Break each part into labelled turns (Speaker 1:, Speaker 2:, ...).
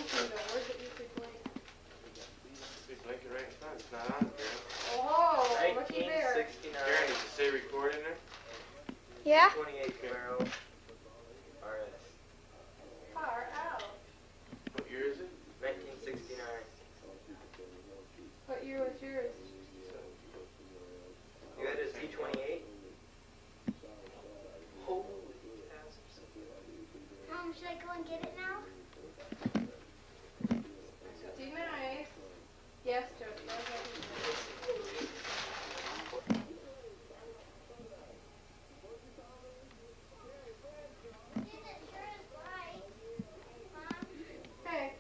Speaker 1: blinking though. Where's the easy blink?
Speaker 2: Be blinking right in front. It's not on, Karen.
Speaker 1: Oh, looky there.
Speaker 3: 1969.
Speaker 2: Karen, does it say record in there?
Speaker 4: Yeah?
Speaker 3: 28 Camaro RS.
Speaker 1: Far out.
Speaker 2: What year is it?
Speaker 3: 1969.
Speaker 1: What year was yours?
Speaker 3: You had a Z28? Holy cows.
Speaker 4: Mom, should I go and get it now?
Speaker 1: Be nice. Yes, Jody. Go ahead. Hey.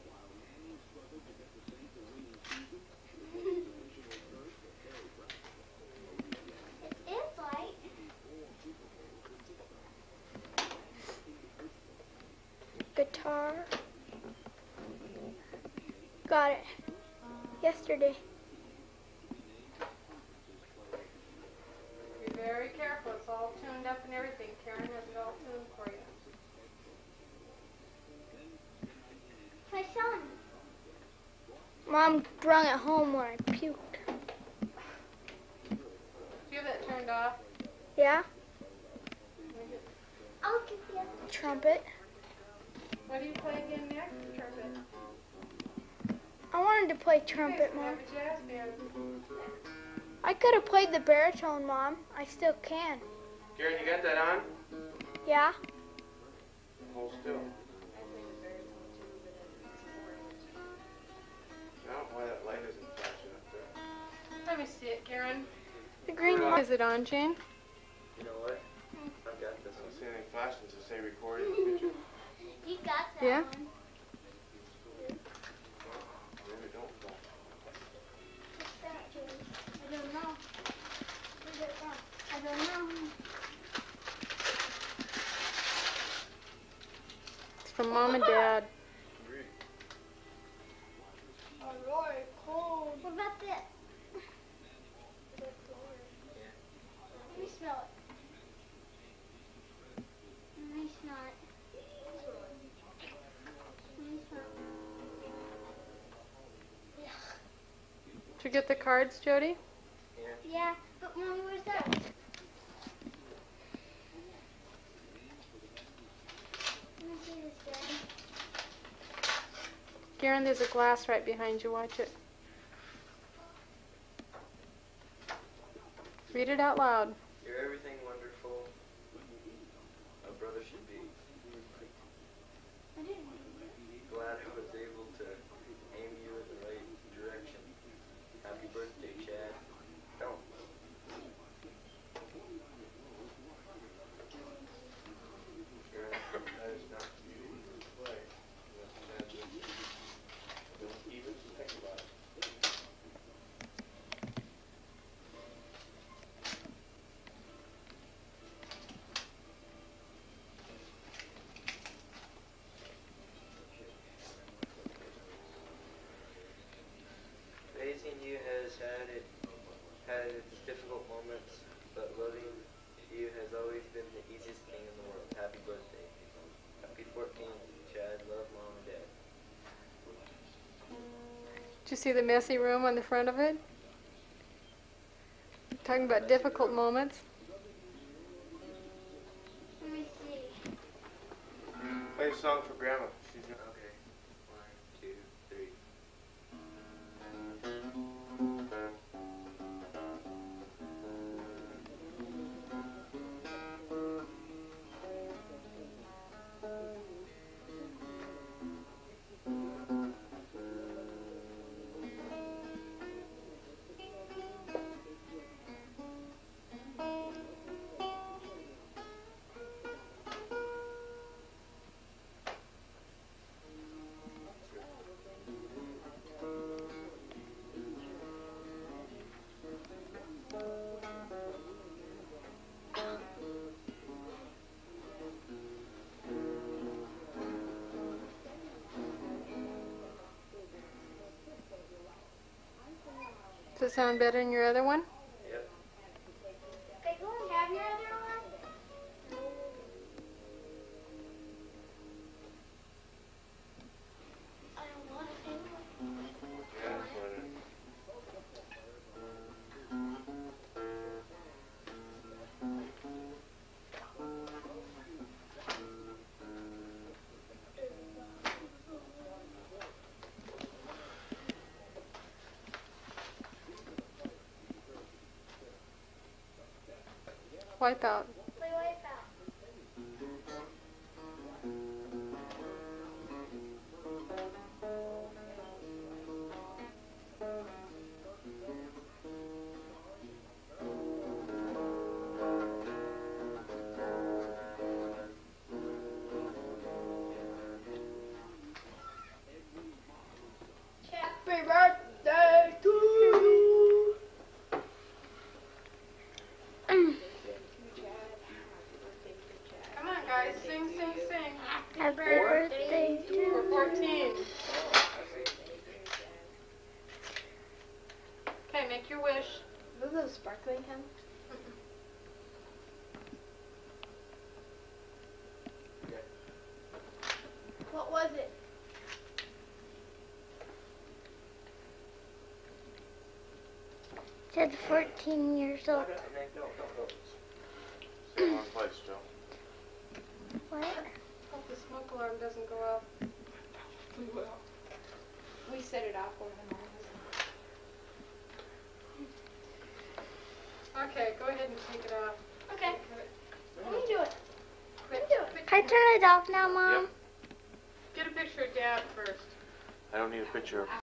Speaker 4: It is light. Guitar. Got it. Yesterday.
Speaker 1: Be very careful. It's all tuned up and everything. Karen has it all tuned for you.
Speaker 4: My son. Mom brung it home when I puked.
Speaker 1: Do you have that turned off?
Speaker 4: Yeah? I'll give you a trumpet.
Speaker 1: What do you play again next? Trumpet.
Speaker 4: I wanted to play
Speaker 1: You
Speaker 4: trumpet,
Speaker 1: guys can
Speaker 4: Mom.
Speaker 1: have a jazz band.
Speaker 4: I could have played the baritone, Mom. I still can.
Speaker 2: Karen, you got that on?
Speaker 4: Yeah?
Speaker 2: Hold still. No, why that light isn't flashing up there?
Speaker 1: Let me see it, Karen.
Speaker 4: The green
Speaker 2: Yeah.
Speaker 4: one.
Speaker 1: Is it on, Jane?
Speaker 3: You know what? I've got this
Speaker 2: I
Speaker 3: one.
Speaker 2: don't see anything flashing to say recording the picture.
Speaker 4: You got that
Speaker 1: Yeah?
Speaker 4: one.
Speaker 2: Maybe it don't flash.
Speaker 4: What's that, Julie? I don't know. Where's it from? I don't know.
Speaker 1: It's from Mom and Dad.
Speaker 4: Alright, cold. What about this? Let me smell it. Let me smell it. Let me smell it.
Speaker 1: Did you get the cards, Jody?
Speaker 4: Yeah, but Mommy, where's that? Let me see this, Daddy.
Speaker 1: Karen, there's a glass right behind you. Watch it. Read it out loud.
Speaker 3: You're everything wonderful a brother should be.
Speaker 4: I didn't.
Speaker 3: Glad I was able to aim you in the right direction. Happy birthday, Chad. Don't.
Speaker 2: That is not you to play. That's don't even think about it.
Speaker 3: Raising you has had its difficult moments, but loving you has always been the easiest thing in the world. Happy birthday. Happy 14th, Chad. Love, Mom and Dad.
Speaker 1: Did you see the messy room on the front of it? Talking about difficult moments.
Speaker 4: Let me see.
Speaker 2: Play a song for Grandma. She's gonna...
Speaker 3: Okay. 1, 2, 3.
Speaker 1: Does it sound better than your other one?
Speaker 3: Yep.
Speaker 4: Okay, go and have your other one. I don't
Speaker 1: Wipeout.
Speaker 4: Play Wipeout. Happy birthday to you.
Speaker 1: Come on, guys, sing, sing, sing.
Speaker 4: Happy birthday to you.
Speaker 1: We're 14. Okay, make your wish.
Speaker 5: Is this a sparkling pen?
Speaker 4: What was it? Said 14 years old.
Speaker 2: Wrong place, Joe.
Speaker 4: What?
Speaker 1: Hope the smoke alarm doesn't go off.
Speaker 5: We set it off over the morning.
Speaker 1: Okay, go ahead and take it off.
Speaker 4: Okay. Let me do it.
Speaker 1: Quick,
Speaker 4: do it.
Speaker 1: quick.
Speaker 4: Can I turn it off now, Mom?
Speaker 2: Yep.
Speaker 1: Get a picture of Dad first.
Speaker 2: I don't need a picture of